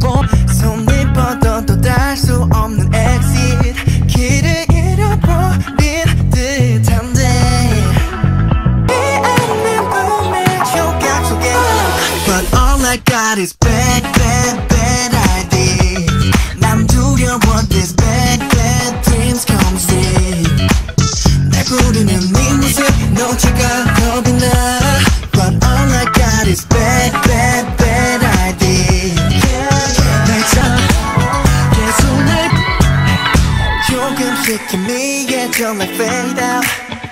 손이 뻗어도 닿을 수 없는 exit 길을 잃어버린 듯한데 I remember 조각 속에 But all I got is bad, bad, bad ideas 난 두려워 this bad, bad dreams come true 날 부르는 네 모습 놓칠까 겁이 나 But all I got is bad, bad, bad ideas 날 참 계속 날 조금씩 희미해 좀 like fade out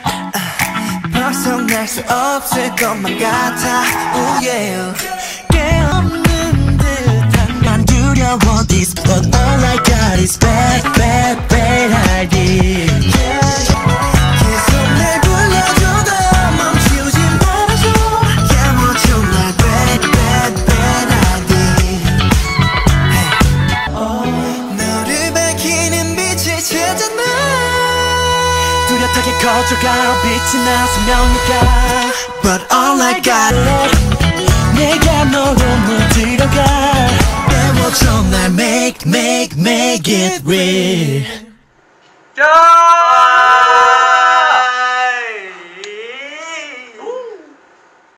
벗어날 수 없을 것만 같아 oh yeah 깨없는 듯한 난 두려워 this But all I got is bad, bad, bad ideas 계속 날 불러줘도 멈추지 말아줘 야무져 날 bad, bad, bad ideas 너를 밝히는 빛을 찾아 나 뚜렷하게 커져가 빛이 나 수명이가 But all I got 내가 너로 물들어가 깨워줘 날 make it real